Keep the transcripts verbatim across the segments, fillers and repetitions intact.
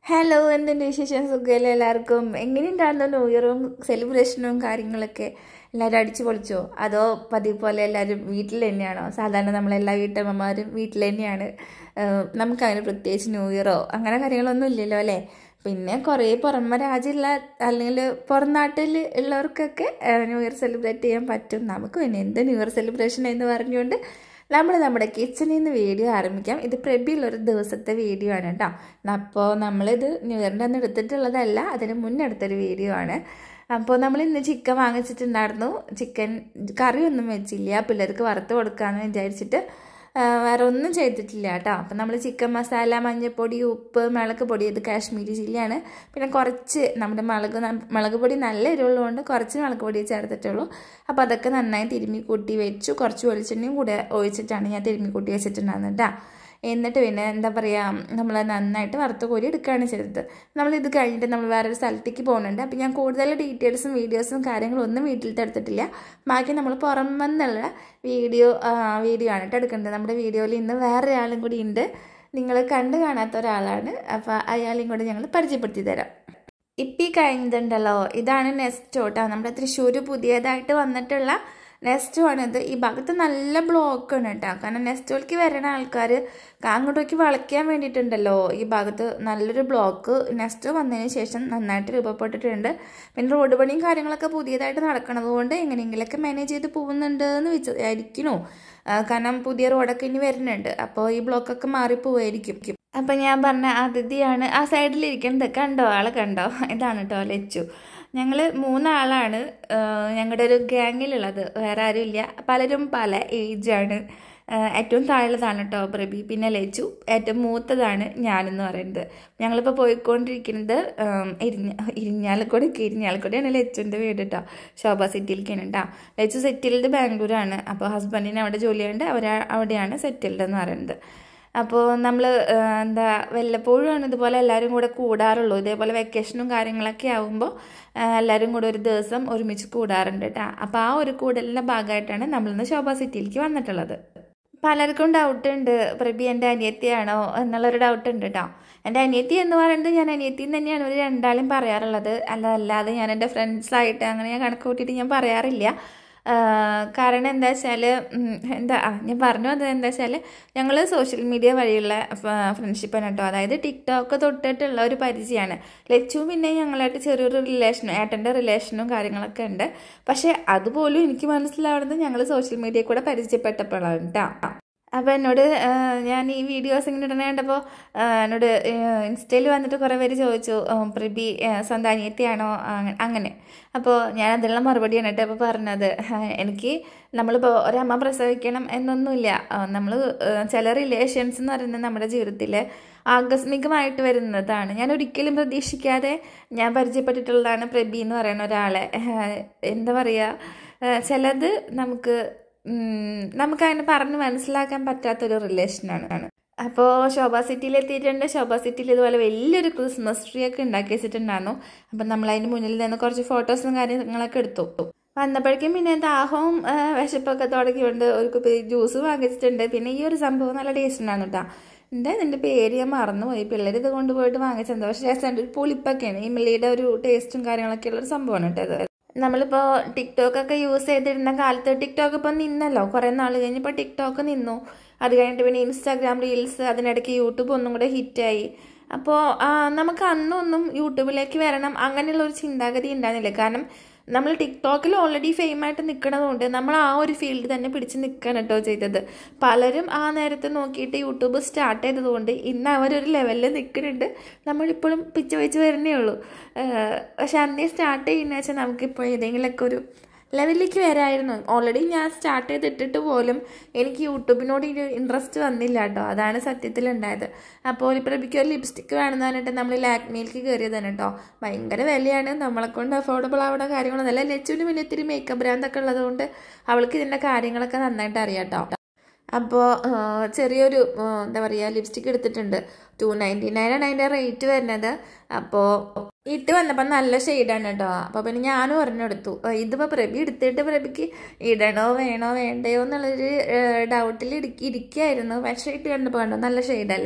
Hello, എന്തുണ്ട് വിശേഷം? സുഖമല്ലേ എല്ലാവർക്കും? എങ്ങനെയുണ്ടായിരുന്നു ന്യൂ ഇയറും സെലിബ്രേഷനും കാര്യങ്ങളൊക്കെ? എല്ലാവരും അടിച്ചു പൊളിച്ചോ? അതോ പതിവ് പോലെ എല്ലാവരും വീട്ടിൽ തന്നെയാണോ? സാധാരണ നമ്മളെല്ലാ വീട്ടമ്മമാരും വീട്ടിൽ തന്നെയാണ്. നമുക്കങ്ങനെ പ്രത്യേകിച്ച് ന്യൂ ഇയറോ അങ്ങനെ കാര്യങ്ങളൊന്നും ഇല്ലല്ലോ അല്ലേ? പിന്നെ കുറേ പുറമെ രാജ്യമുള്ള അല്ലെങ്കിൽ പുറം നാട്ടിൽ ഉള്ളവർക്കൊക്കെ ന്യൂ ഇയർ സെലിബ്രേറ്റ് ചെയ്യാൻ പറ്റും. നമുക്ക് പിന്നെ എന്ത് ന്യൂ ഇയർ സെലിബ്രേഷൻ എന്ന് പറഞ്ഞുകൊണ്ട് നമ്മൾ നമ്മുടെ കിച്ചണിൽ നിന്ന് വീഡിയോ ആരംഭിക്കാം. ഇത് പ്രബിയുള്ളൊരു ദിവസത്തെ വീഡിയോ ആണ് കേട്ടോ. അപ്പോൾ നമ്മളിത് ന്യൂ ഇയറിൻ്റെ അന്ന് എടുത്തിട്ടുള്ളതല്ല, അതിന് മുന്നെടുത്തൊരു വീഡിയോ ആണ്. അപ്പോൾ നമ്മൾ ഇന്ന് ചിക്കൻ വാങ്ങിച്ചിട്ടുണ്ടായിരുന്നു. ചിക്കൻ കറിയൊന്നും വെച്ചില്ല, പിള്ളേർക്ക് വറുത്ത് കൊടുക്കാമെന്ന് വിചാരിച്ചിട്ട് വേറെ ഒന്നും ചെയ്തിട്ടില്ല കേട്ടോ. അപ്പം നമ്മൾ ചിക്കൻ മസാല, മഞ്ഞൾപ്പൊടി, ഉപ്പ്, മുളക് പൊടി, ഇത് കാശ്മീരി ചില്ലിയാണ്. പിന്നെ കുറച്ച് നമ്മുടെ മുളക് മുളക് പൊടി നല്ല എരിവുള്ളതുകൊണ്ട് കുറച്ച് മുളക് പൊടി ചേർത്തിട്ടുള്ളൂ. അപ്പോൾ അതൊക്കെ നന്നായി തിരുമ്മി കൂട്ടി വെച്ചു. കുറച്ച് വെളിച്ചെണ്ണയും കൂടെ ഒഴിച്ചിട്ടാണ് ഞാൻ തിരുമ്മി കൂട്ടി വെച്ചിട്ടുണ്ടായിരുന്നത് കേട്ടോ. എന്നിട്ട് പിന്നെ എന്താ പറയുക, നമ്മൾ നന്നായിട്ട് വറുത്ത് കോരി എടുക്കുകയാണ് ചെയ്തത്. നമ്മളിത് കഴിഞ്ഞിട്ട് നമ്മൾ വേറൊരു സ്ഥലത്തേക്ക് പോകുന്നുണ്ട്. അപ്പോൾ ഞാൻ കൂടുതൽ ഡീറ്റെയിൽസും വീഡിയോസും കാര്യങ്ങളും ഒന്നും വീട്ടിലത്തെ എടുത്തിട്ടില്ല. ബാക്കി നമ്മൾ പുറമെന്നുള്ള വീഡിയോ വീഡിയോ ആണ് കേട്ടോ എടുക്കേണ്ടത്. നമ്മുടെ വീഡിയോയിൽ ഇന്ന് വേറൊരാളും കൂടി ഉണ്ട്, നിങ്ങൾ കണ്ടു കാണാത്ത ഒരാളാണ്. അപ്പോൾ അയാളെയും കൂടെ ഞങ്ങൾ പരിചയപ്പെടുത്തി തരാം. ഇപ്പം ഈ കഴിഞ്ഞിട്ടുണ്ടല്ലോ, ഇതാണ് നെസ്റ്റോ കേട്ടോ. നമ്മുടെ തൃശ്ശൂർ പുതിയതായിട്ട് വന്നിട്ടുള്ള നെസ്റ്റോ ആണിത്. ഈ ഭാഗത്ത് നല്ല ബ്ലോക്ക് ആണ് കേട്ടോ. കാരണം നെസ്റ്റോയിലേക്ക് വരുന്ന ആൾക്കാർ അങ്ങോട്ടേക്ക് വളയ്ക്കാൻ വേണ്ടിയിട്ടുണ്ടല്ലോ, ഈ ഭാഗത്ത് നല്ലൊരു ബ്ലോക്ക് നെസ്റ്റോ വന്നതിന് ശേഷം നന്നായിട്ട് രൂപപ്പെട്ടിട്ടുണ്ട്. പിന്നെ റോഡ് പണിയും കാര്യങ്ങളൊക്കെ പുതിയതായിട്ട് നടക്കണത് കൊണ്ട് എങ്ങനെയെങ്കിലൊക്കെ മാനേജ് ചെയ്ത് പോകുന്നുണ്ട് എന്ന് വിചാരിക്കുന്നു. കാരണം പുതിയ റോഡൊക്കെ ഇനി വരുന്നുണ്ട്, അപ്പോൾ ഈ ബ്ലോക്കൊക്കെ മാറിപ്പോവായിരിക്കും. അപ്പം ഞാൻ പറഞ്ഞ അതിഥിയാണ് ആ സൈഡിലിരിക്കുന്നത്. കണ്ടോ, ആളെ കണ്ടോ? ഇതാണ് കേട്ടോ ലച്ചു. ഞങ്ങൾ മൂന്നാളാണ് ഞങ്ങളുടെ ഒരു ഗ്യാങ്ങിലുള്ളത്, വേറെ ആരും ഇല്ല. പലരും പല ഏജാണ്. ഏറ്റവും താഴെതാണ് കേട്ടോ പ്രബി, പിന്നെ ലച്ചു, ഏറ്റവും മൂത്തതാണ് ഞാനെന്ന് പറയുന്നത്. ഞങ്ങളിപ്പോൾ പോയിക്കൊണ്ടിരിക്കുന്നത് ഇരിഞ്ഞ ഇരിഞ്ഞാലക്കുടയ്ക്ക് ഇരിഞ്ഞാലക്കുടയാണ് ലച്ചുവിൻ്റെ വീട് കേട്ടോ. ശോഭ സിറ്റിയിലേക്കാണ് കേട്ടോ. ലച്ചു സെറ്റിൽഡ് ബാംഗ്ലൂരാണ്. അപ്പോൾ ഹസ്ബൻഡിന് അവിടെ ജോലിയുണ്ട്, അവർ അവിടെയാണ് സെറ്റിൽഡ് എന്ന് പറയുന്നത്. അപ്പോൾ നമ്മൾ എന്താ വല്ലപ്പോഴുമാണ് ഇതുപോലെ എല്ലാവരും കൂടെ കൂടാറുള്ളൂ. ഇതേപോലെ വെക്കേഷനും കാര്യങ്ങളൊക്കെ ആകുമ്പോൾ എല്ലാവരും കൂടെ ഒരു ദിവസം ഒരുമിച്ച് കൂടാറുണ്ട് കേട്ടോ. അപ്പോൾ ആ ഒരു കൂടലിൻ്റെ ഭാഗമായിട്ടാണ് നമ്മളിന്ന് ശോഭ സിറ്റിയിലേക്ക് വന്നിട്ടുള്ളത്. പലർക്കും ഡൗട്ട് ഉണ്ട്, പ്രബി എൻ്റെ അനിയത്തിയാണോ എന്നുള്ളൊരു ഡൗട്ട് ഉണ്ട് കേട്ടോ. എൻ്റെ അനിയത്തി എന്ന് പറയുന്നത് ഞാൻ അനിയത്തി തന്നെയാണ് ഒരു രണ്ടാളും പറയാറുള്ളത്. അല്ല അല്ലാതെ ഞാൻ എൻ്റെ ഫ്രണ്ട്സായിട്ട് അങ്ങനെ ഞാൻ കണക്ക് കൂട്ടിയിട്ട് ഞാൻ പറയാറില്ല. കാരണം എന്താ വെച്ചാൽ എന്താ ഞാൻ പറഞ്ഞു അത് എന്താ വെച്ചാൽ ഞങ്ങൾ സോഷ്യൽ മീഡിയ വഴിയുള്ള ഫ്രണ്ട്ഷിപ്പാണ് കേട്ടോ. അതായത് ടിക്ടോക്ക് തൊട്ടിട്ടുള്ള ഒരു പരിചയമാണ്. ലച്ചു പിന്നെ ഞങ്ങളായിട്ട് ചെറിയൊരു റിലേഷനും ഏട്ടൻ്റെ റിലേഷനും കാര്യങ്ങളൊക്കെ ഉണ്ട്. പക്ഷേ അതുപോലും എനിക്ക് മനസ്സിലാവുന്നത് ഞങ്ങൾ സോഷ്യൽ മീഡിയയിൽ കൂടെ പരിചയപ്പെട്ടപ്പോഴാണ് കേട്ടോ. അപ്പോൾ എന്നോട് ഞാൻ ഈ വീഡിയോസ് ഇങ്ങനെ ഇടണ കണ്ടപ്പോൾ എന്നോട് ഇൻസ്റ്റയിൽ വന്നിട്ട് കുറേ പേര് ചോദിച്ചു, പ്രബി സ്വന്തം അനിയത്തിയാണോ അങ്ങനെ. അപ്പോൾ ഞാൻ അതിനുള്ള മറുപടിയാണ് കേട്ടോ അപ്പോൾ പറഞ്ഞത്. എനിക്ക് നമ്മളിപ്പോൾ ഒരമ്മ പ്രസവിക്കണം എന്നൊന്നുമില്ല. നമ്മൾ ചില റിലേഷൻസ് എന്ന് പറയുന്നത് നമ്മുടെ ജീവിതത്തിൽ ആകസ്മികമായിട്ട് വരുന്നതാണ്. ഞാൻ ഒരിക്കലും പ്രതീക്ഷിക്കാതെ ഞാൻ പരിചയപ്പെട്ടിട്ടുള്ളതാണ് പ്രബി എന്ന് പറയുന്ന ഒരാളെ. എന്താ പറയുക, ചിലത് നമുക്ക് നമുക്കതിനെ പറഞ്ഞ് മനസ്സിലാക്കാൻ പറ്റാത്തൊരു റിലേഷനാണ്. അപ്പോൾ ശോഭ സിറ്റിയിൽ എത്തിയിട്ടുണ്ട്. ശോഭ സിറ്റിയിൽ ഇതുപോലെ വലിയൊരു ക്രിസ്മസ് ട്രീ ഒക്കെ ഉണ്ടാക്കി വെച്ചിട്ടുണ്ടായിരുന്നു. അപ്പം നമ്മളതിന് മുന്നിൽ നിന്ന് കുറച്ച് ഫോട്ടോസും കാര്യങ്ങളൊക്കെ എടുത്തു. വന്നപ്പോഴേക്കും പിന്നെ ദാഹവും വിശപ്പൊക്കെ തുടങ്ങിയുണ്ട്. ഒരു കുപ്പി ജ്യൂസ് വാങ്ങിച്ചിട്ടുണ്ട്. പിന്നെ ഈ ഒരു സംഭവം നല്ല ടേസ്റ്റ് ഉണ്ടായിരുന്നു കേട്ടോ. എൻ്റെ ഇതിൻ്റെ പേര് ഞാൻ മറന്നുപോയി. പിള്ളേർ ഇത് കൊണ്ടുപോയിട്ട് വാങ്ങിച്ചത്, പക്ഷേ ടേസ്റ്റ് ഒരു പുളിപ്പൊക്കെയാണ്. ഈ മില്ലിയുടെ ഒരു ടേസ്റ്റും കാര്യങ്ങളൊക്കെ ഉള്ളൊരു സംഭവമാണ് കേട്ടോ ഇത്. നമ്മളിപ്പോൾ ടിക്ടോക്കൊക്കെ യൂസ് ചെയ്തിരുന്ന കാലത്ത് ടിക്ടോക്ക് ഇപ്പോൾ നിന്നല്ലോ, കുറേ നാൾ കഴിഞ്ഞപ്പോൾ ടിക്ടോക്ക് നിന്നു. അത് കഴിഞ്ഞിട്ട് പിന്നെ ഇൻസ്റ്റാഗ്രാം റീൽസ്, അതിനിടയ്ക്ക് യൂട്യൂബ് ഒന്നും കൂടെ ഹിറ്റായി. അപ്പോൾ നമുക്ക് അന്നൊന്നും യൂട്യൂബിലേക്ക് വരണം അങ്ങനെയുള്ള ഒരു ചിന്താഗതി ഉണ്ടായിരുന്നില്ല. കാരണം നമ്മൾ ടിക്ടോക്കിൽ ഓൾറെഡി ഫെയിമായിട്ട് നിൽക്കണതുകൊണ്ട് നമ്മൾ ആ ഒരു ഫീൽഡ് തന്നെ പിടിച്ച് നിൽക്കണം കേട്ടോ ചെയ്തത്. പലരും ആ നേരത്തെ നോക്കിയിട്ട് യൂട്യൂബ് സ്റ്റാർട്ട് ചെയ്തതുകൊണ്ട് ഇന്ന് അവരൊരു ലെവലിൽ നിൽക്കുന്നുണ്ട്. നമ്മളിപ്പോഴും പിച്ച വെച്ച് വരുന്നേ ഉള്ളൂ. പക്ഷെ അന്നേ സ്റ്റാർട്ട് ചെയ്യുന്ന വെച്ചാൽ നമുക്കിപ്പോൾ ഏതെങ്കിലുമൊക്കെ ഒരു ലെവലിലേക്ക് വരായിരുന്നു. ഓൾറെഡി ഞാൻ സ്റ്റാർട്ട് ചെയ്തിട്ടിട്ട് പോലും എനിക്ക് യൂട്യൂബിനോട് ഒരു ഇൻട്രസ്റ്റ് വന്നില്ല കേട്ടോ. അതാണ് സത്യത്തിലുണ്ടായത്. അപ്പോൾ പ്രബിക്ക് ഒരു ലിപ്സ്റ്റിക്ക് വേണമെന്ന് പറഞ്ഞിട്ട് നമ്മൾ ലാക്മിയിലേക്ക് കയറിയതാണ് കേട്ടോ. ഭയങ്കര വിലയാണ്, നമ്മളെ കൊണ്ട് അഫോർഡബിൾ ആവുന്ന കാര്യങ്ങളൊന്നുമല്ല. ലച്ചുവിന് പിന്നെ ഇത്തിരി മേക്കപ്പ് ബ്രാൻഡൊക്കെ ഉള്ളതുകൊണ്ട് അവൾക്ക് ഇതിൻ്റെ കാര്യങ്ങളൊക്കെ നന്നായിട്ട് അറിയാം കേട്ടോ. അപ്പോൾ ചെറിയൊരു എന്താ പറയുക ലിപ്സ്റ്റിക്ക് എടുത്തിട്ടുണ്ട്. ടു നയൻറ്റി നയനാണ് അതിൻ്റെ റേറ്റ് വരുന്നത്. അപ്പോൾ ഇട്ട് വന്നപ്പോൾ നല്ല ഷെയ്ഡാണ് കേട്ടോ. അപ്പോൾ പിന്നെ ഞാനും ഒരെണ്ണെടുത്തു. ഇതിപ്പോൾ പ്രബി എടുത്തിട്ട് പ്രബിക്ക് ഇടണോ വേണോ വേണ്ടയോ എന്നുള്ളൊരു ഡൗട്ടിൽ ഇരിക്കുകയായിരുന്നു. പക്ഷേ ഇട്ട് കണ്ടപ്പോൾ കണ്ടോ നല്ല ഷെയ്ഡല്ലേ.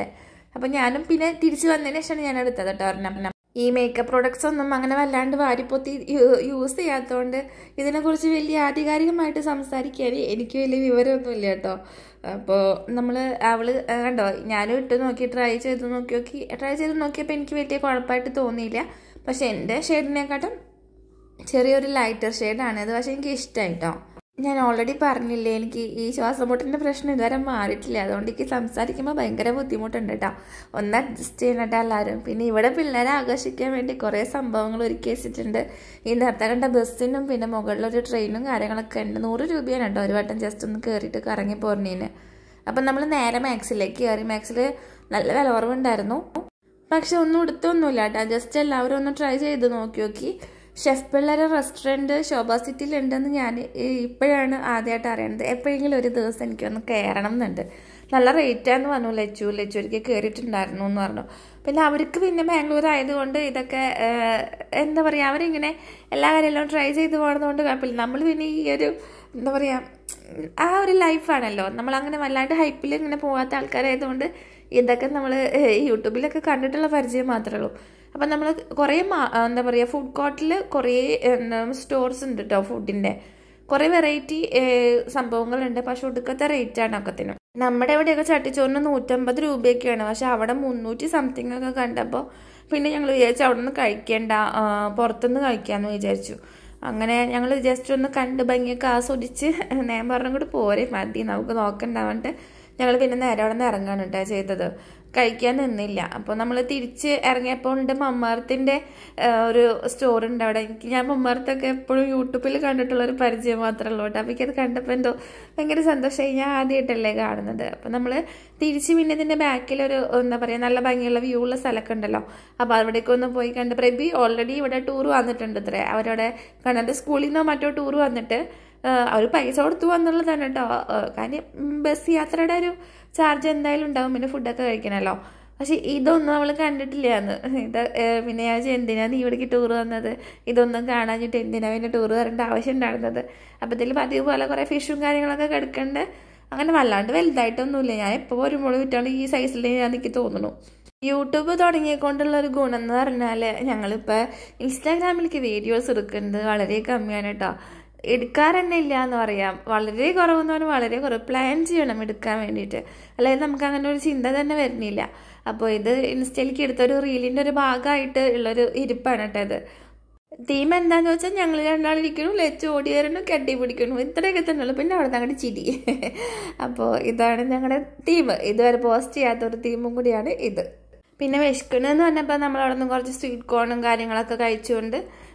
അപ്പോൾ ഞാനും പിന്നെ തിരിച്ച് വന്നതിന് ശേഷമാണ് ഞാൻ എടുത്തത് കേട്ടോ ഒരെണ്ണം. ഈ മേക്കപ്പ് പ്രോഡക്ട്സ് ഒന്നും അങ്ങനെ വല്ലാണ്ട് വാരിപ്പൊത്തി യൂസ് ചെയ്യാത്തതുകൊണ്ട് ഇതിനെക്കുറിച്ച് വലിയ ആധികാരികമായിട്ട് സംസാരിക്കാൻ എനിക്ക് വലിയ വിവരമൊന്നുമില്ല കേട്ടോ. അപ്പോൾ നമ്മൾ അവൾ കണ്ടോ ഞാനും ഇട്ട് നോക്കി ട്രൈ ചെയ്ത് നോക്കി നോക്കി ട്രൈ ചെയ്ത് നോക്കിയപ്പോൾ എനിക്ക് വലിയ കുഴപ്പമായിട്ട് തോന്നിയില്ല. പക്ഷെ എൻ്റെ ഷെയ്ഡിനെക്കാട്ടും ചെറിയൊരു ലൈറ്റർ ഷെയ്ഡാണിത്. പക്ഷെ എനിക്ക് ഇഷ്ടമായി കേട്ടോ. ഞാൻ ഓൾറെഡി പറഞ്ഞില്ലേ എനിക്ക് ഈ ശ്വാസം മുട്ടിൻ്റെ പ്രശ്നം ഇതുവരെ മാറിയിട്ടില്ല. അതുകൊണ്ട് എനിക്ക് സംസാരിക്കുമ്പോൾ ഭയങ്കര ബുദ്ധിമുട്ടുണ്ട് കേട്ടോ. ഒന്ന് അഡ്ജസ്റ്റ് ചെയ്യണം കേട്ടോ എല്ലാവരും. പിന്നെ ഇവിടെ പിള്ളേരെ ആകർഷിക്കാൻ വേണ്ടി കുറേ സംഭവങ്ങൾ ഒരുക്കി വെച്ചിട്ടുണ്ട്. ഈ നേരത്തെ കണ്ട ബസ്സിനും പിന്നെ മുകളിലൊരു ട്രെയിനും കാര്യങ്ങളൊക്കെ ഉണ്ട്. നൂറ് രൂപയാണ് കേട്ടോ ഒരു വട്ടം ജസ്റ്റ് ഒന്ന് കയറിയിട്ട് കറങ്ങി പോരണേന്. അപ്പം നമ്മൾ നേരെ മാക്സിലേക്ക് കയറി. മാക്സിൽ നല്ല വില കുറവുണ്ടായിരുന്നു. പക്ഷെ ഒന്നും എടുത്തൊന്നുമില്ല കേട്ടോ. ജസ്റ്റ് എല്ലാവരും ഒന്ന് ട്രൈ ചെയ്ത് നോക്കി നോക്കി. ഷെഫ് പിള്ളേരെ റെസ്റ്റോറൻറ്റ് ശോഭാ സിറ്റിയിലുണ്ടെന്ന് ഞാൻ ഇപ്പോഴാണ് ആദ്യമായിട്ട് അറിയണത്. എപ്പോഴെങ്കിലും ഒരു ദിവസം എനിക്കൊന്ന് കയറണം എന്നുണ്ട്. നല്ല റേറ്റാന്ന് പറഞ്ഞു ലച്ചു. ലച്ചൂരിക്ക് കയറിയിട്ടുണ്ടായിരുന്നു എന്ന് പറഞ്ഞു. പിന്നെ അവർക്ക് പിന്നെ ബാംഗ്ലൂർ ആയതുകൊണ്ട് ഇതൊക്കെ എന്താ പറയുക അവരിങ്ങനെ എല്ലാ കാര്യങ്ങളും ട്രൈ ചെയ്ത് പോകുന്നതുകൊണ്ട് കുഴപ്പമില്ല. നമ്മൾ പിന്നെ ഈ ഒരു എന്താ പറയുക ആ ഒരു ലൈഫാണല്ലോ. നമ്മളങ്ങനെ വല്ലാണ്ട് ഹൈപ്പിൽ ഇങ്ങനെ പോകാത്ത ആൾക്കാരായതുകൊണ്ട് ഇതൊക്കെ നമ്മൾ യൂട്യൂബിലൊക്കെ കണ്ടിട്ടുള്ള പരിചയം മാത്രമേ ഉള്ളൂ. അപ്പം നമ്മൾ കുറേ എന്താ പറയുക ഫുഡ് കോർട്ടിൽ കുറേ സ്റ്റോർസ് ഉണ്ട് കേട്ടോ. ഫുഡിൻ്റെ കുറേ വെറൈറ്റി സംഭവങ്ങളുണ്ട്. പക്ഷെ ഒടുക്കത്തെ റേറ്റാണ് ഒക്കത്തിനും. നമ്മുടെ ഇവിടെയൊക്കെ ചട്ടിച്ചോറിന് നൂറ്റമ്പത് രൂപയൊക്കെയാണ്. പക്ഷെ അവിടെ മുന്നൂറ്റി സംതിങ് ഒക്കെ കണ്ടപ്പോൾ പിന്നെ ഞങ്ങൾ വിചാരിച്ചു അവിടെ നിന്ന് കഴിക്കേണ്ട പുറത്തുനിന്ന് കഴിക്കാമെന്ന് വിചാരിച്ചു. അങ്ങനെ ഞങ്ങൾ ജസ്റ്റ് ഒന്ന് കണ്ട് ഭംഗിയൊക്കെ ആസ്വദിച്ച് ഞാൻ പറഞ്ഞും കൂടി പോരെ മതി നമുക്ക് നോക്കണ്ടാവണ്ട് ഞങ്ങൾ പിന്നെ നേരെ അവിടെ നിന്ന് ഇറങ്ങാണ് കേട്ടോ ചെയ്തത്. കഴിക്കാൻ നിന്നില്ല. അപ്പോൾ നമ്മൾ തിരിച്ച് ഇറങ്ങിയപ്പോൾ ഉണ്ട് മമ്മാർത്തിൻ്റെ ഒരു സ്റ്റോറുണ്ട് അവിടെ. എനിക്ക് ഞാൻ മമ്മാർത്തൊക്കെ എപ്പോഴും യൂട്യൂബിൽ കണ്ടിട്ടുള്ളൊരു പരിചയം മാത്രമേ ഉള്ളൂ കേട്ടോ. അപ്പോൾ എനിക്കത് കണ്ടപ്പോൾ എന്തോ ഭയങ്കര സന്തോഷമായി. ഞാൻ ആദ്യമായിട്ടല്ലേ കാണുന്നത്. അപ്പോൾ നമ്മൾ തിരിച്ച് പിന്നെ ഇതിൻ്റെ ബാക്കിലൊരു എന്താ പറയുക നല്ല ഭംഗിയുള്ള വ്യൂ ഉള്ള സ്ഥലമൊക്കെ ഉണ്ടല്ലോ. അപ്പോൾ അവിടേക്കൊന്ന് പോയി കണ്ട്. പ്രഭി ഓൾറെഡി ഇവിടെ ടൂർ വന്നിട്ടുണ്ട് ഇത്രേ. അവരവിടെ കണ്ടിട്ട് സ്കൂളിൽ നിന്നോ മറ്റോ ടൂർ വന്നിട്ട് അവർ പൈസ കൊടുത്തു എന്നുള്ളതാണ് കേട്ടോ. കാര്യം ബസ് യാത്രയുടെ ഒരു ചാർജ് എന്തായാലും ഉണ്ടാവും. പിന്നെ ഫുഡൊക്കെ കഴിക്കണമല്ലോ. പക്ഷെ ഇതൊന്നും നമ്മൾ കണ്ടിട്ടില്ല എന്ന്. ഇത് പിന്നെ ഞാൻ എന്തിനാണ് നീ ഇവിടേക്ക് ടൂർ വന്നത്, ഇതൊന്നും കാണാഞ്ഞിട്ട് എന്തിനാണ് പിന്നെ ടൂർ വരേണ്ട ആവശ്യം ഉണ്ടായിരുന്നത്. അപ്പോൾ ഇതിൽ പതിവ് പോലെ കുറേ ഫിഷും കാര്യങ്ങളൊക്കെ കിടക്കുന്നുണ്ട്. അങ്ങനെ വല്ലാണ്ട് വലുതായിട്ടൊന്നുമില്ല. ഞാൻ എപ്പോൾ വരുമ്പോൾ വിട്ടാണ് ഈ സൈസിൽ ഞാൻ എനിക്ക് തോന്നുന്നു. യൂട്യൂബ് തുടങ്ങിയെക്കൊണ്ടുള്ള ഒരു ഗുണം എന്ന് പറഞ്ഞാൽ ഞങ്ങളിപ്പോൾ ഇൻസ്റ്റാഗ്രാമിലേക്ക് വീഡിയോസ് എടുക്കുന്നത് വളരെ കമ്മിയാണ് കേട്ടോ. എടുക്കാറ് തന്നെ ഇല്ല എന്ന് പറയാം. വളരെ കുറവെന്ന് പറഞ്ഞാൽ വളരെ കുറവ്. പ്ലാൻ ചെയ്യണം എടുക്കാൻ വേണ്ടിയിട്ട്. അതായത് നമുക്ക് അങ്ങനെ ഒരു ചിന്ത തന്നെ വരുന്നില്ല. അപ്പോൾ ഇത് ഇൻസ്റ്റയിലേക്ക് എടുത്തൊരു റീലിൻ്റെ ഒരു ഭാഗമായിട്ട് ഉള്ളൊരു ഇരിപ്പാണ് കേട്ടോ ഇത്. തീം എന്താന്ന് വെച്ചാൽ ഞങ്ങൾ രണ്ടാളിരിക്കണം, ലച്ച് ഓടി വരണം, കെട്ടി പിടിക്കണം, ഇത്രയൊക്കെ തന്നെ ഉള്ളൂ. പിന്നെ അവിടെ നിന്ന് അങ്ങോട്ട് ചിരി. അപ്പോൾ ഇതാണ് ഞങ്ങളുടെ തീം. ഇതുവരെ പോസ്റ്റ് ചെയ്യാത്തൊരു തീമും കൂടിയാണ് ഇത്. പിന്നെ വിശക്കണമെന്ന് പറഞ്ഞപ്പോൾ നമ്മൾ അവിടെ നിന്ന് കുറച്ച് സ്വീറ്റ് കോണും കാര്യങ്ങളൊക്കെ കഴിച്ചുകൊണ്ട്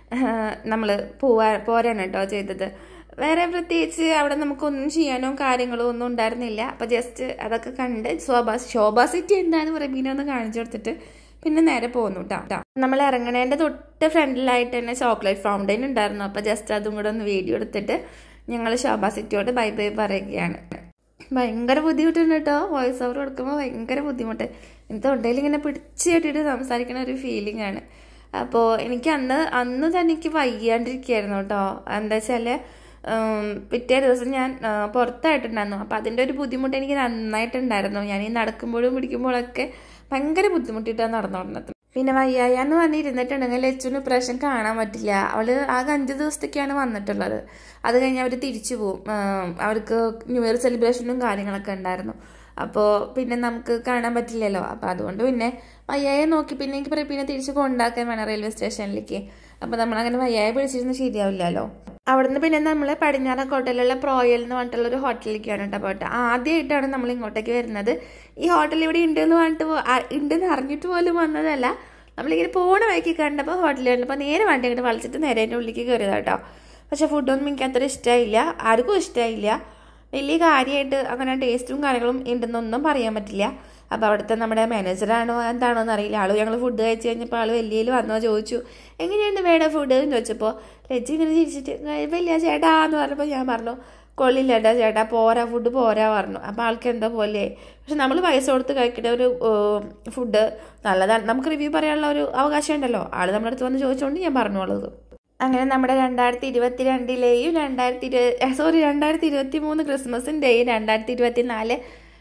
നമ്മൾ പോവാ പോരാണ് കേട്ടോ ചെയ്തത്. വേറെ പ്രത്യേകിച്ച് അവിടെ നമുക്കൊന്നും ചെയ്യാനോ കാര്യങ്ങളോ ഒന്നും ഉണ്ടായിരുന്നില്ല. അപ്പോൾ ജസ്റ്റ് അതൊക്കെ കണ്ട് ശോഭാ ശോഭാ സിറ്റി എന്താണെന്ന് പറയുമ്പോൾ ഒന്ന് കാണിച്ചു കൊടുത്തിട്ട് പിന്നെ നേരെ പോന്നു കേട്ടോ. നമ്മൾ ഇറങ്ങണേൻ്റെ തൊട്ട് ഫ്രണ്ടിലായിട്ട് തന്നെ ചോക്ലേറ്റ് ഫൗണ്ടൈൻ ഉണ്ടായിരുന്നു. അപ്പോൾ ജസ്റ്റ് അതും കൂടെ ഒന്ന് വീഡിയോ എടുത്തിട്ട് ഞങ്ങൾ ശോഭാ സിറ്റിയോട് ബൈ ബൈ പറയുകയാണ്. ഭയങ്കര ബുദ്ധിമുട്ടുണ്ട് കേട്ടോ. വോയിസ് ഓവർ കൊടുക്കുമ്പോൾ ഭയങ്കര ബുദ്ധിമുട്ട്. എനിക്ക് തൊണ്ടയിൽ ഇങ്ങനെ പിടിച്ച് കെട്ടിയിട്ട് സംസാരിക്കുന്ന ഒരു ഫീലിംഗ് ആണ്. അപ്പോൾ എനിക്ക് അന്ന് അന്ന് തന്നെ എനിക്ക് വയ്യാണ്ടിരിക്കുകയായിരുന്നു കേട്ടോ. എന്താ വെച്ചാൽ പിറ്റേ ദിവസം ഞാൻ പുറത്തായിട്ടുണ്ടായിരുന്നു. അപ്പോൾ അതിൻ്റെ ഒരു ബുദ്ധിമുട്ട് എനിക്ക് നന്നായിട്ടുണ്ടായിരുന്നു. ഞാൻ ഈ നടക്കുമ്പോഴും പിടിക്കുമ്പോഴൊക്കെ ഭയങ്കര ബുദ്ധിമുട്ടിയിട്ടാണ് നടന്നുകൊണ്ടിരുന്നത്. പിന്നെ വയ്യായെന്ന് പറഞ്ഞിരുന്നിട്ടുണ്ടെങ്കിൽ ലച്ചുവിന് ഇപ്രാവശ്യം കാണാൻ പറ്റില്ല. അവൾ ആകെ അഞ്ച് ദിവസത്തേക്കാണ് വന്നിട്ടുള്ളത്. അത് കഴിഞ്ഞ് അവർ തിരിച്ചു പോവും. അവർക്ക് ന്യൂ ഇയർ സെലിബ്രേഷനും കാര്യങ്ങളൊക്കെ ഉണ്ടായിരുന്നു. അപ്പോൾ പിന്നെ നമുക്ക് കാണാൻ പറ്റില്ലല്ലോ. അപ്പോൾ അതുകൊണ്ട് പിന്നെ വയ്യായെ നോക്കി പിന്നെ എനിക്ക് പറയും പിന്നെ തിരിച്ച് കൊണ്ടാക്കാൻ വേണം റെയിൽവേ സ്റ്റേഷനിലേക്ക്. അപ്പോൾ നമ്മളങ്ങനെ വയ്യായെ പിടിച്ചിരുന്ന് ശരിയാവില്ലല്ലോ. അവിടുന്ന് പിന്നെ നമ്മൾ പടിഞ്ഞാറക്കോട്ടയിലുള്ള പ്രോയൽ എന്ന് പറഞ്ഞിട്ടുള്ള ഒരു ഹോട്ടലിലേക്കാണ് കേട്ടോ പോയിട്ട്. ആദ്യമായിട്ടാണ് നമ്മൾ ഇങ്ങോട്ടേക്ക് വരുന്നത്. ഈ ഹോട്ടൽ ഇവിടെ ഉണ്ടെന്ന് പറഞ്ഞിട്ട് ഉണ്ടെന്ന് അറിഞ്ഞിട്ട് പോലും വന്നതല്ല. നമ്മളിങ്ങനെ പോണ വഴിക്ക് കണ്ടപ്പോൾ ഹോട്ടലിൽ കണ്ടപ്പോൾ നേരെ വണ്ടി അങ്ങോട്ട് വലിച്ചിട്ട് നേരെ എൻ്റെ ഉള്ളിലേക്ക് കയറിയതാണ് കേട്ടോ. പക്ഷേ ഫുഡൊന്നും എനിക്ക് അത്ര ഇഷ്ടമായില്ല. ആർക്കും ഇഷ്ടമായില്ല. വലിയ കാര്യമായിട്ട് അങ്ങനെ ടേസ്റ്റും കാര്യങ്ങളും ഉണ്ടെന്നൊന്നും പറയാൻ പറ്റില്ല. അപ്പോൾ അവിടുത്തെ നമ്മുടെ മാനേജറാണോ എന്താണോ എന്നറിയില്ല. ആൾ ഞങ്ങൾ ഫുഡ് കഴിച്ച് കഴിഞ്ഞപ്പോൾ ആൾ വലിയ വന്നോ ചോദിച്ചു എങ്ങനെയാണ് വേണം ഫുഡ് എന്ന് ചോദിച്ചപ്പോൾ ലജ്ജ ഇങ്ങനെ ചിരിച്ചിട്ട് വലിയ ചേട്ടാ എന്ന് പറഞ്ഞപ്പോൾ ഞാൻ പറഞ്ഞു കൊള്ളില്ലേട്ടാ ചേട്ടാ പോരാ ഫുഡ് പോരാ പറഞ്ഞു. അപ്പോൾ ആൾക്ക് എന്താ പോലെ. പക്ഷെ നമ്മൾ പൈസ കൊടുത്ത് കഴിക്കേണ്ട ഒരു ഫുഡ് നല്ലതാണ്. നമുക്ക് റിവ്യൂ പറയാനുള്ള ഒരു അവകാശം ഉണ്ടല്ലോ. ആൾ നമ്മുടെ അടുത്ത് വന്ന് ചോദിച്ചുകൊണ്ട് ഞാൻ പറഞ്ഞോളൂ. അങ്ങനെ നമ്മുടെ രണ്ടായിരത്തി ഇരുപത്തി രണ്ടിലെയും രണ്ടായിരത്തി ഇരു സോറി രണ്ടായിരത്തി ഇരുപത്തി മൂന്ന് ക്രിസ്മസിൻ്റെയും രണ്ടായിരത്തി ഇരുപത്തി നാല്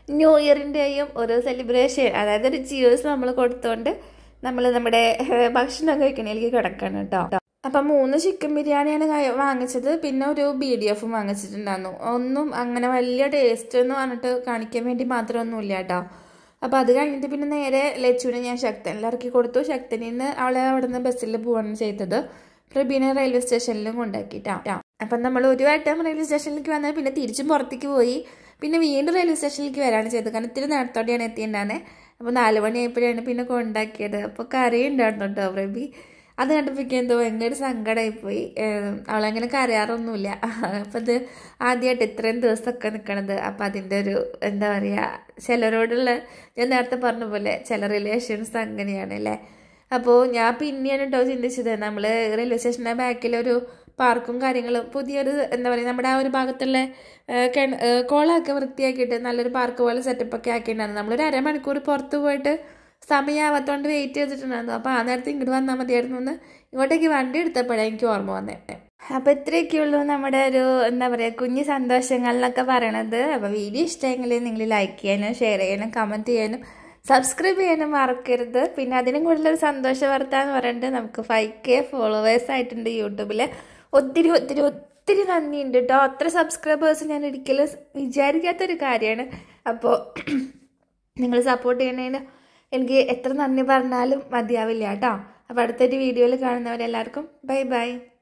ന്യൂ ഇയറിൻ്റെയും ഒരു സെലിബ്രേഷൻ, അതായത് ഒരു ജിയോസ് നമ്മൾ കൊടുത്തുകൊണ്ട് നമ്മൾ നമ്മുടെ ഭക്ഷണം കഴിക്കണേലേക്ക് കിടക്കണം കേട്ടോ. അപ്പം മൂന്ന് ചിക്കൻ ബിരിയാണിയാണ് വാങ്ങിച്ചത്, പിന്നെ ഒരു ബി ഡി എഫും വാങ്ങിച്ചിട്ടുണ്ടായിരുന്നു. ഒന്നും അങ്ങനെ വലിയ ടേസ്റ്റ് എന്ന് പറഞ്ഞിട്ട് കാണിക്കാൻ വേണ്ടി മാത്രമൊന്നുമില്ല കേട്ടോ. അപ്പോൾ അത് കഴിഞ്ഞിട്ട് പിന്നെ നേരെ ലച്ചുവിനെ ഞാൻ ശക്തനിൽ ഇറക്കി കൊടുത്തു. ശക്തനിൽ നിന്ന് അവളെ അവിടെ നിന്ന് ബസ്സിൽ പോവാണ് ചെയ്തത്. പ്രബീനെ റെയിൽവേ സ്റ്റേഷനിലും കൊണ്ടാക്കിയിട്ടാ. അപ്പം നമ്മൾ ഒരു വട്ടം റെയിൽവേ സ്റ്റേഷനിലേക്ക് വന്നാൽ പിന്നെ തിരിച്ചും പുറത്തേക്ക് പോയി, പിന്നെ വീണ്ടും റെയിൽവേ സ്റ്റേഷനിലേക്ക് വരാണ് ചെയ്തത്. കാരണം ഇത്തിരി നേരത്തോടെയാണ് എത്തിയിട്ടുണ്ടായിരുന്നത്. അപ്പോൾ നാല് മണിയായപ്പോഴാണ് പിന്നെ കൊണ്ടാക്കിയത്. അപ്പോൾ കരയുണ്ടായിരുന്നു കേട്ടോ പ്രബി. അത് കണ്ടപ്പോഴേക്കും എന്തോ ഭയങ്കര സങ്കടമായിപ്പോയി. അവളങ്ങനെ കരയാറൊന്നുമില്ല. അപ്പം അത് ആദ്യമായിട്ട് ഇത്രയും ദിവസമൊക്കെ നിൽക്കണത്. അപ്പം അതിൻ്റെ ഒരു എന്താ പറയുക, ചിലരോടുള്ള, ഞാൻ നേരത്തെ പറഞ്ഞ പോലെ ചില റിലേഷൻസ് അങ്ങനെയാണ് അല്ലേ. അപ്പോൾ ഞാൻ പിന്നെയാണ് കേട്ടോ ചിന്തിച്ചത്, നമ്മൾ റെയിൽവേ സ്റ്റേഷൻ്റെ ബാക്കിലൊരു പാർക്കും കാര്യങ്ങളും പുതിയൊരു എന്താ പറയുക, നമ്മുടെ ആ ഒരു ഭാഗത്തുള്ള കിണ കുളമൊക്കെ വൃത്തിയാക്കിയിട്ട് നല്ലൊരു പാർക്ക് പോലെ സെറ്റപ്പൊക്കെ ആക്കിയിട്ടുണ്ടായിരുന്നു. നമ്മളൊരു അരമണിക്കൂർ പുറത്ത് പോയിട്ട് സമയമാവാത്തോണ്ട് വെയിറ്റ് ചെയ്തിട്ടുണ്ടായിരുന്നു. അപ്പോൾ ആ നേരത്തെ ഇങ്ങോട്ട് വന്നാൽ മതിയായിരുന്നു എന്ന് ഇങ്ങോട്ടേക്ക് വണ്ടി എടുത്തപ്പോഴാണ് എനിക്ക് ഓർമ്മ വന്നത്. അപ്പോൾ ഇത്രയൊക്കെയുള്ളൂ നമ്മുടെ ഒരു എന്താ പറയുക കുഞ്ഞു സന്തോഷങ്ങളിലൊക്കെ പറയണത്. അപ്പോൾ വീഡിയോ ഇഷ്ടമെങ്കിൽ നിങ്ങൾ ലൈക്ക് ചെയ്യാനും ഷെയർ ചെയ്യാനും കമൻറ്റ് ചെയ്യാനും സബ്സ്ക്രൈബ് ചെയ്യാനും മറക്കരുത്. പിന്നെ അതിനും കൂടുതലൊരു സന്തോഷ വാർത്ത എന്ന് പറയുന്നത് നമുക്ക് ഫൈവ് കെ ഫോളോവേഴ്സ് ആയിട്ടുണ്ട് യൂട്യൂബിൽ. ഒത്തിരി ഒത്തിരി ഒത്തിരി നന്ദിയുണ്ട് കേട്ടോ. അത്ര സബ്സ്ക്രൈബേഴ്സ് ഞാൻ ഒരിക്കലും വിചാരിക്കാത്തൊരു കാര്യമാണ്. അപ്പോൾ നിങ്ങൾ സപ്പോർട്ട് ചെയ്യുന്നതിന് എനിക്ക് എത്ര നന്ദി പറഞ്ഞാലും മതിയാവില്ല കേട്ടോ. അപ്പോൾ അടുത്തൊരു വീഡിയോയിൽ കാണുന്നവരെല്ലാവർക്കും ബൈ ബൈ.